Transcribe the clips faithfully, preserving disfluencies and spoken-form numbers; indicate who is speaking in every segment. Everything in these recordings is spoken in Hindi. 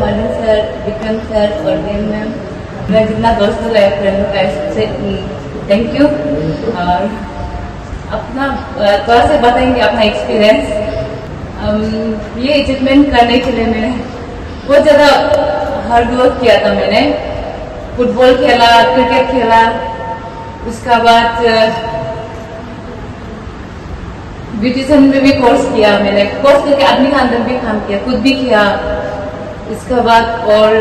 Speaker 1: मदन सर, विक्रम सर और देव मैम, मैं जितना दोस्तों है फ्रेंडों का सबसे थैंक यू। और अपना थोड़ा सा बताएंगे अपना एक्सपीरियंस। ये अचीवमेंट करने के लिए मैंने बहुत ज़्यादा हार्ड वर्क किया था। मैंने फुटबॉल खेला, क्रिकेट खेला, उसका बाद ब्यूटिशियन में भी कोर्स किया। मैंने कोर्स करके आदमी का अंदर भी काम किया, खुद भी किया। इसके बाद और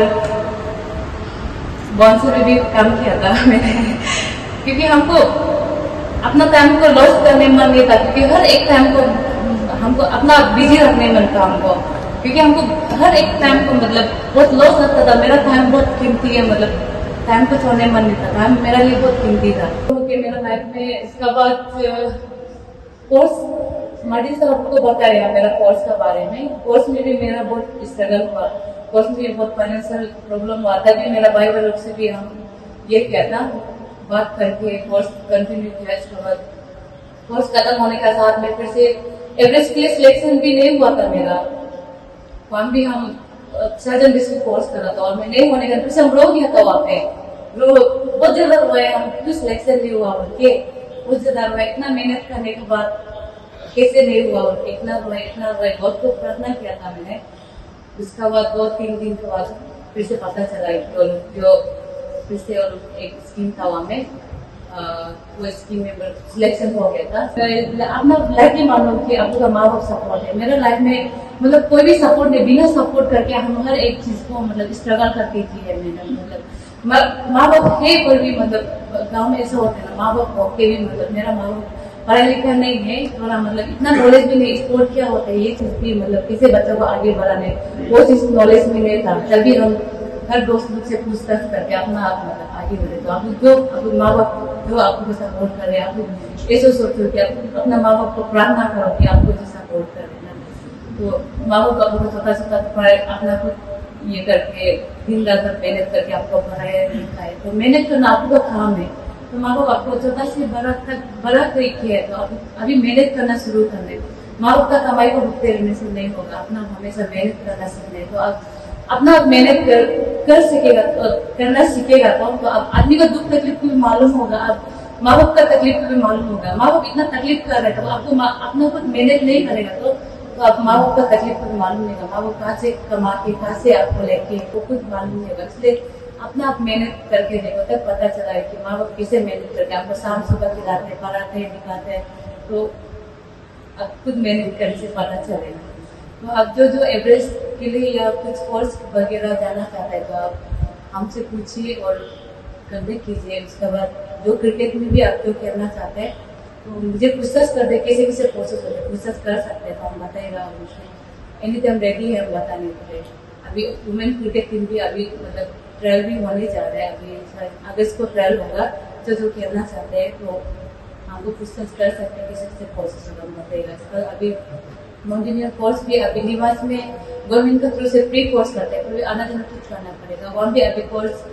Speaker 1: बॉन्सर में भी काम किया था मैंने, क्योंकि हमको अपना टाइम को लॉस करने मन नहीं था, क्योंकि हर एक टाइम को हमको अपना बिजी रखने मन था हमको, क्योंकि हमको हर एक टाइम को मतलब बहुत लॉस लगता था। मेरा टाइम बहुत कीमती है, मतलब टाइम को छोड़ने मन नहीं था, टाइम मेरा लिए बहुत कीमती था। क्योंकि मेरा लाइफ में इसके बाद कोर्स माजी सर आपको बताया मेरा कोर्स के बारे में। कोर्स में भी मेरा बहुत स्ट्रगल हुआ, कोर्स में बहुत फाइनेंशियल प्रॉब्लम हुआ था। भी मेरा भाई बहन से भी हम ये किया था, बात करके कोर्स कंटिन्यू किया। इसके बाद कोर्स खत्म होने के साथ में फिर से एवरेस्ट के लिए सिलेक्शन भी नहीं हुआ था मेरा। वहाँ भी हम सर्जन डिस्ट्रिक्ट कोर्स करा था और मैं नहीं होने का फिर से हम रो गया था। वहाँ पे रो बहुत ज्यादा रोए हम, क्यों सिलेक्शन नहीं हुआ के बहुत ज्यादा रोए। इतना मेहनत करने के बाद कैसे नहीं हुआ, और इतना रोए इतना रोए, बहुत कुछ प्रार्थना किया था मैंने। उसका बाद दो तीन दिन के बाद फिर से पता चला तो जो फिर से और एक स्कीम था वहाँ में, आ, वो स्कीम में सिलेक्शन हो गया था। अपना लाइफ में मान लो कि आपका माँ बाप सपोर्ट है। मेरा लाइफ में मतलब कोई भी सपोर्ट नहीं, बिना सपोर्ट करके हम हर एक चीज को मतलब स्ट्रगल करके की है मैंने। मतलब माँ बाप है कोई भी, मतलब गाँव में ऐसा होता है ना, माँ बाप होके भी मतलब मेरा माँ बाप पढ़ा लिखा नहीं है, थोड़ा मतलब इतना नॉलेज भी नहीं स्पोर्ट क्या होता है ये चीज भी, मतलब किसी बच्चों को आगे बढ़ाने वो चीज नॉलेज में नहीं था। तभी हम हर दोस्त लोग से पूछताछ करके अपना आप मतलब आगे बढ़े। तो आप जो आप माँ बाप जो आपको सपोर्ट करे, आप ऐसे सोचो कि आप अपना माँ बाप को प्रार्थना करो कि आपको जो सपोर्ट करे ना, तो माँ बाप आपको छोटा छोटा पढ़ाए अपना कुछ ये करके दिन रात मेहनत करके आपको पढ़ाए लिखाए। तो मेहनत करना आपका काम है। तो माँ बाप आपको छोटा से बड़ा तक बड़ा कोई किया है, तो आप अभी मेहनत करना शुरू कर दे। माँ बाप का कमाई को भुगते रहने से नहीं होगा, अपना हमेशा मेहनत करना सीखना। तो आप अपना मेहनत कर कर सकेगा तो करना सीखेगा तो, तो आप आदमी का दुख तकलीफ को भी मालूम होगा, आप माँ बाप का तकलीफ को भी मालूम होगा। माँ बाप इतना तकलीफ कर रहे तो आपको अपना कुछ मेहनत नहीं करेगा तो तो आप माँ बाप का तकलीफ को भी मालूम नहीं होगा। माँ बाप कहाँ से कमा के कहाँ से आपको लेके वो कुछ मालूम नहीं होगा। इसलिए अपना आप मेहनत करके देखो, तब पता चला है कि माँ बाप कैसे मेहनत करके आपको शाम सुबह खिलाते पढ़ाते दिखाते हैं। तो आप खुद मेहनत करने से पता चलेगा। तो आप जो जो एवरेस्ट के लिए या कुछ कोर्स वगैरह जाना चाहता है तो आप हमसे पूछिए और कंटेक्ट कीजिए। उसके बाद जो क्रिकेट में भी आप जो खेलना चाहते हैं तो मुझे पूछताछ कर दे, कैसे कैसे प्रोसेस होते हैं पूछताछ कर सकते हैं तो हम बताएगा। एनी टाइम रेडी है हम बताने के लिए। अभी वुमेन क्रिकेट टीम भी अभी मतलब ट्रायल भी होने जा रहा है। अभी अगस्त को ट्रायल होगा, जो जो खेलना चाहते हैं तो हमको पूछताछ कर सकते हैं किसी से प्रोसेस होगा हम बताएगा। अभी माउंटेनियर कोर्स भी अभी निवास में गवर्नमेंट के थ्रू से फ्री कोर्स करते हैं, फिर आना जाना कुछ करना पड़ेगा। वहाँ भी अभी कोर्स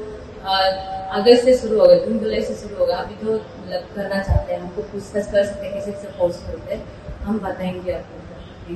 Speaker 1: अगस्त से शुरू होगा, जून जुलाई से शुरू होगा। अभी जो मतलब करना चाहते हैं हमको पूछताछ कर सकते हैं किसी से कोर्स करते हैं, हम बताएंगे आपको।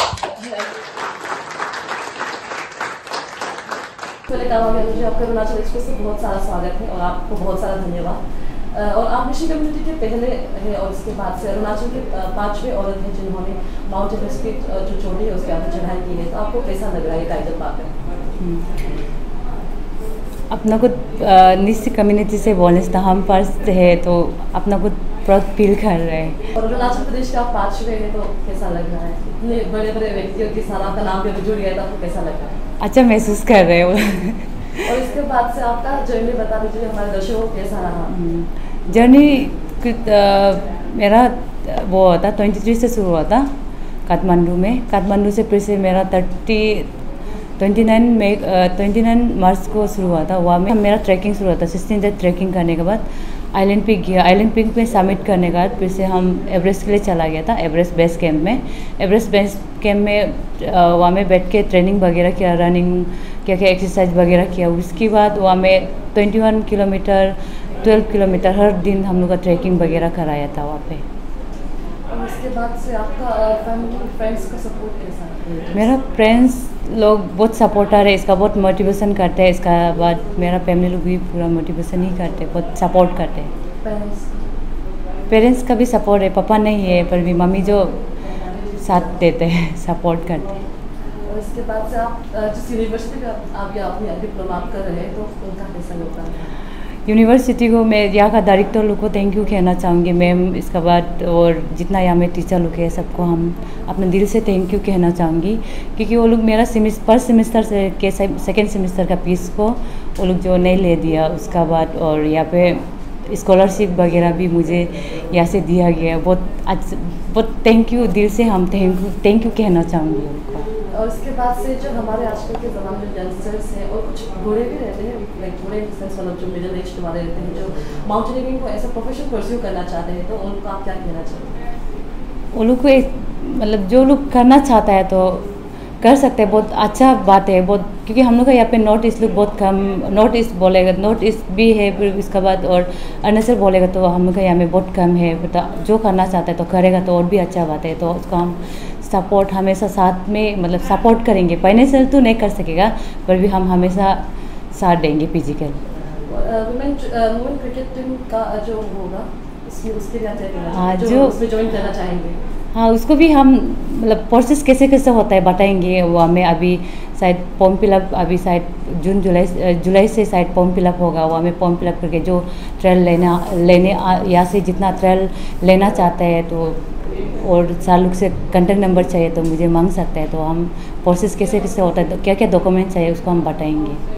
Speaker 2: पहले दावा में मुझे आपका अरुणाचल एक्सप्रेस से बहुत सारा स्वागत है और आपको बहुत सारा धन्यवाद। और आप ऋषि कम्युनिटी के पहले हैं और इसके बाद से अरुणाचल के पांचवें औरत हैं जिन्होंने माउंट एवरेस्ट की जो चोटी है उसके आगे चढ़ाई की है। तो आपको कैसा लग रहा है ये टाइटल पाकर?
Speaker 1: अपना कुछ निश्चित कम्युनिटी से बोलने से हम फर्स्ट है तो अपना कुछ प्राउड फील कर रहे हैं।
Speaker 2: और अरुणाचल प्रदेश का आप पांचवें हैं तो कैसा लग रहा है? इतने बड़े बड़े व्यक्तियों के साथ आपका नाम भी जुड़ गया तो आपको कैसा लग रहा है?
Speaker 1: अच्छा महसूस कर रहे हो।
Speaker 2: और इसके बाद से आपका जर्नी बता दीजिए हमारे दर्शकों को कैसा रहा?
Speaker 1: जर्नी मेरा वो था ट्वेंटी थ्री से शुरू हुआ था काठमांडू में। काठमांडू से फिर से मेरा thirty twenty nine May twenty nine March को शुरू हुआ था। वहाँ में मेरा ट्रैकिंग शुरू हुआ था। सिक्सटीन डेज ट्रैकिंग करने के बाद आइलैंड पिक गया। आइलैंड पिक में सबमिट करने के बाद फिर से हम एवरेस्ट के लिए चला गया था, एवरेस्ट बेस कैंप में। एवरेस्ट बेस कैंप में वहाँ में बैठ के ट्रेनिंग वगैरह किया, रनिंग क्या क्या एक्सरसाइज वगैरह किया। उसके बाद वहाँ में twenty one kilometre twelve kilometre हर दिन हम लोग का ट्रैकिंग वगैरह कराया था वहाँ पे।
Speaker 2: और उसके बाद से आपका फैमिली फ्रेंड्स का सपोर्ट कैसा है?
Speaker 1: मेरा फ्रेंड्स
Speaker 3: लोग बहुत सपोर्टर है इसका, बहुत मोटिवेशन करते हैं। इसका बाद मेरा फैमिली लोग भी पूरा मोटिवेशन ही करते हैं, बहुत सपोर्ट करते हैं।
Speaker 2: पेरेंट्स
Speaker 3: पेरेंट्स का भी सपोर्ट है, पापा नहीं है पर भी मम्मी जो साथ देते हैं, सपोर्ट करते हैं।
Speaker 2: और इसके बाद से आप अ, जिस यूनिवर्सिटी का आप या अपने डिप्लोमा आप कर रहे हैं तो उनका कैसा योगदान है?
Speaker 3: यूनिवर्सिटी को मैं यहाँ का डायरेक्टर लोग को थैंक यू कहना चाहूँगी मैम, इसके बाद और जितना यहाँ में टीचर लोग है सबको हम अपने दिल से थैंक यू कहना चाहूँगी, क्योंकि वो लोग मेरा सेमिस्टर फर्स्ट सेमेस्टर से के सेकेंड सेमेस्टर का फीस को वो लोग जो नहीं ले दिया उसका बाद, और यहाँ पे स्कॉलरशिप वगैरह भी मुझे यहाँ से दिया गया। बहुत अच्छा, बहुत थैंक यू, दिल से हम थैंक यू थैंक यू कहना चाहूँगी उनको।
Speaker 2: और इसके बाद से जो हमारे आजकल के ज़माने में यंगस्टर्स हैं और कुछ बूढ़े भी रहते हैं, लाइक बूढ़े मतलब जो मिडिल एज वाले रहते हैं जो माउंटेनियरिंग को ऐसा प्रोफेशन परस्यू करना चाहते हैं, तो उनको आप क्या कहना चाहेंगे?
Speaker 3: वो लोग को एक मतलब जो लोग करना चाहता है तो कर सकते हैं, बहुत अच्छा बात है बहुत, क्योंकि हम लोग का यहाँ पे नॉर्थ ईस्ट लोग बहुत कम, नॉर्थ ईस्ट बोलेगा, नॉर्थ ईस्ट भी है फिर इसके बाद और अरुणाचल बोलेगा तो हम लोग का यहाँ में बहुत कम है। बता जो करना चाहता है तो करेगा तो और भी अच्छा बात है, तो उसको हम सपोर्ट हमेशा साथ में मतलब सपोर्ट करेंगे। फाइनेंशियल तो नहीं कर सकेगा पर भी हम हमेशा साथ देंगे physical.
Speaker 2: Women women cricket team का जो होगा उसकी उसके लिए आप क्या कहना
Speaker 3: हाँ,
Speaker 2: चाहेंगे?
Speaker 3: जो-
Speaker 2: जो उसमें ज्वाइन करना चाहेंगे?
Speaker 3: हाँ उसको भी हम मतलब प्रोसेस कैसे कैसे होता है बताएंगे। वो हमें अभी शायद फॉर्म फिलअप अभी शायद जून जुलाई जुलाई से शायद फॉर्म फिलअप होगा, वो हमें फॉर्म फिलअप करके जो ट्रायल लेना लेने यहाँ से जितना ट्रायल लेना चाहते हैं तो और सार लोग से कंटेक्ट नंबर चाहिए तो मुझे मांग सकते हैं, तो हम प्रोसेस कैसे कैसे होता है तो क्या क्या डॉक्यूमेंट चाहिए उसको हम बताएंगे।